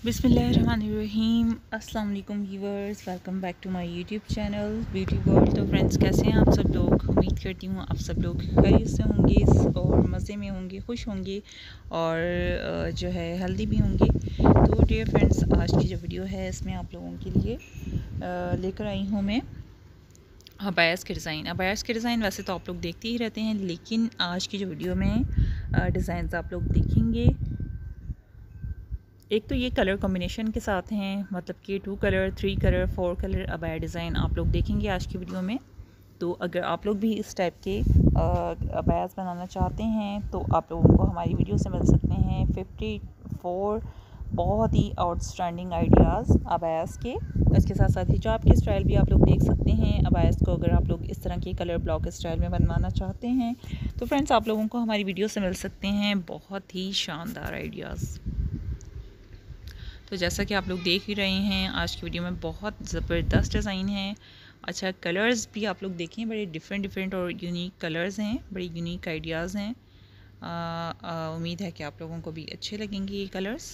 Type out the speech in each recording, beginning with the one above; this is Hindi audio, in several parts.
बिस्मिल्लाहिर्रहमानिर्रहीम। अस्सलाम वालेकुम viewers, welcome back to my YouTube channel beauty world. तो फ्रेंड्स, कैसे हैं आप सब लोग? उम्मीद करती हूँ आप सब लोग खैरियत से होंगे और मज़े में होंगे, खुश होंगे और जो है हेल्दी भी होंगे। तो डियर फ्रेंड्स, आज की जो वीडियो है इसमें आप लोगों के लिए लेकर आई हूँ मैं अबायास के डिज़ाइन। अबायास के डिज़ाइन वैसे तो आप लोग देखते ही रहते हैं, लेकिन आज की जो वीडियो में डिज़ाइन आप लोग देखेंगे, एक तो ये कलर कॉम्बिनेशन के साथ हैं, मतलब कि 2 कलर, 3 कलर, 4 कलर अबाया डिज़ाइन आप लोग देखेंगे आज की वीडियो में। तो अगर आप लोग भी इस टाइप के अबायास बनाना चाहते हैं तो आप लोगों को हमारी वीडियो से मिल सकते हैं 54 बहुत ही आउटस्टैंडिंग आइडियाज़ अबायास के। इसके साथ साथ हिजाब के स्टाइल भी आप लोग देख सकते हैं अबायास को, अगर आप लोग इस तरह के कलर ब्लॉक स्टाइल में बनवाना चाहते हैं तो फ्रेंड्स आप लोगों को हमारी वीडियो से मिल सकते हैं बहुत ही शानदार आइडियाज़। तो जैसा कि आप लोग देख ही रहे हैं, आज की वीडियो में बहुत ज़बरदस्त डिज़ाइन है। अच्छा, कलर्स भी आप लोग देखें, बड़े डिफरेंट और यूनिक कलर्स हैं, बड़े यूनिक आइडियाज़ हैं। उम्मीद है कि आप लोगों को भी अच्छे लगेंगे ये कलर्स।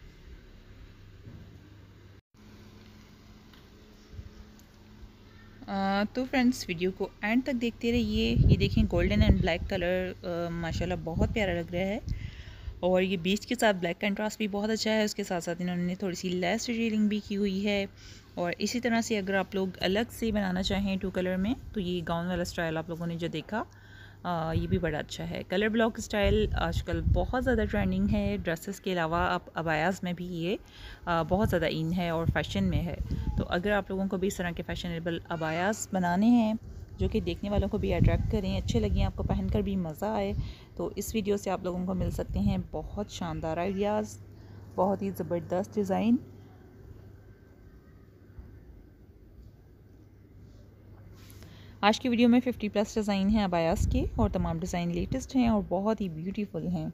तो फ्रेंड्स, वीडियो को एंड तक देखते रहिए। ये देखें, गोल्डन एंड ब्लैक कलर माशाल्लाह बहुत प्यारा लग रहा है और ये बीच के साथ ब्लैक कंट्रास्ट भी बहुत अच्छा है। उसके साथ साथ इन्होंने थोड़ी सी लेस डिटेलिंग भी की हुई है। और इसी तरह से अगर आप लोग अलग से बनाना चाहें 2 कलर में, तो ये गाउन वाला स्टाइल आप लोगों ने जो देखा ये भी बड़ा अच्छा है। कलर ब्लॉक स्टाइल आजकल बहुत ज़्यादा ट्रेंडिंग है। ड्रेसेस के अलावा अब अबायास में भी ये बहुत ज़्यादा इन है और फैशन में है। तो अगर आप लोगों को भी इस तरह के फैशनेबल अबायास बनाने हैं जो कि देखने वालों को भी अट्रैक्ट करें, अच्छे लगें, आपको पहनकर भी मज़ा आए, तो इस वीडियो से आप लोगों को मिल सकते हैं बहुत शानदार आइडियाज़, बहुत ही ज़बरदस्त डिज़ाइन। आज की वीडियो में 50+ डिज़ाइन हैं अबायास के और तमाम डिज़ाइन लेटेस्ट हैं और बहुत ही ब्यूटीफुल हैं।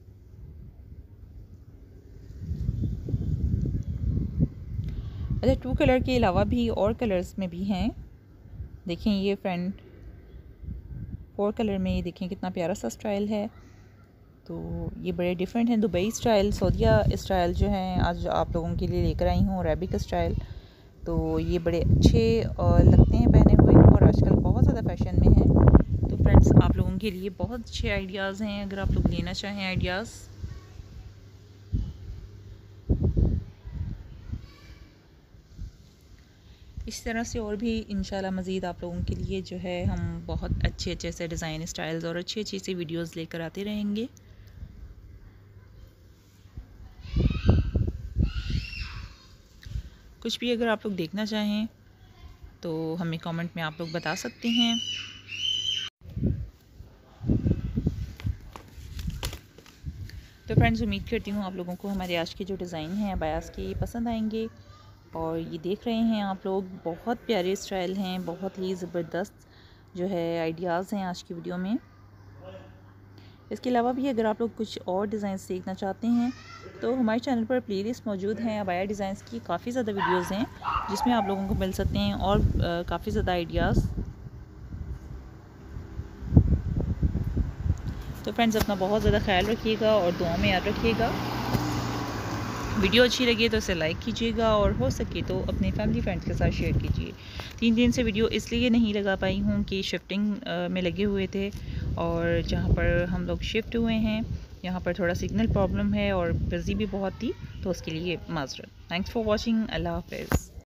अच्छा, 2 कलर के अलावा भी और कलर्स में भी हैं। देखें, ये फ्रेंड 4 कलर में, ये देखें कितना प्यारा सा स्टाइल है। तो ये बड़े डिफरेंट हैं। दुबई स्टाइल, सऊदिया स्टाइल जो हैं आज आप लोगों के लिए लेकर आई हूँ, अरेबिक स्टाइल। तो ये बड़े अच्छे लगते हैं पहने हुए और आजकल बहुत ज़्यादा फैशन में है। तो फ्रेंड्स, आप लोगों के लिए बहुत अच्छे आइडियाज़ हैं अगर आप लोग लेना चाहें आइडियाज़। इस तरह से और भी इंशाल्लाह मज़ीद आप लोगों के लिए जो है हम बहुत अच्छे से डिज़ाइन स्टाइल्स और अच्छी से वीडियोज़ लेकर आते रहेंगे। कुछ भी अगर आप लोग देखना चाहें तो हमें कमेंट में आप लोग बता सकते हैं। तो फ्रेंड्स, उम्मीद करती हूँ आप लोगों को हमारे आज के जो डिज़ाइन हैं अबायास के पसंद आएंगे। और ये देख रहे हैं आप लोग, बहुत प्यारे स्टाइल हैं, बहुत ही ज़बरदस्त जो है आइडियाज़ हैं आज की वीडियो में। इसके अलावा भी अगर आप लोग कुछ और डिज़ाइंस देखना चाहते हैं तो हमारे चैनल पर प्लेलिस्ट मौजूद हैं अबाया डिज़ाइंस की, काफ़ी ज़्यादा वीडियोज़ हैं जिसमें आप लोगों को मिल सकते हैं और काफ़ी ज़्यादा आइडियाज़। तो फ्रेंड्स, अपना बहुत ज़्यादा ख्याल रखिएगा और दुआ में याद रखिएगा। वीडियो अच्छी लगी तो इसे लाइक कीजिएगा और हो सके तो अपने फैमिली फ्रेंड्स के साथ शेयर कीजिए। 3 दिन से वीडियो इसलिए नहीं लगा पाई हूँ कि शिफ्टिंग में लगे हुए थे और जहाँ पर हम लोग शिफ्ट हुए हैं यहाँ पर थोड़ा सिग्नल प्रॉब्लम है और बिज़ी भी बहुत थी, तो उसके लिए माज़रत। Thanks for watching. अल्लाह हाफ़िज़।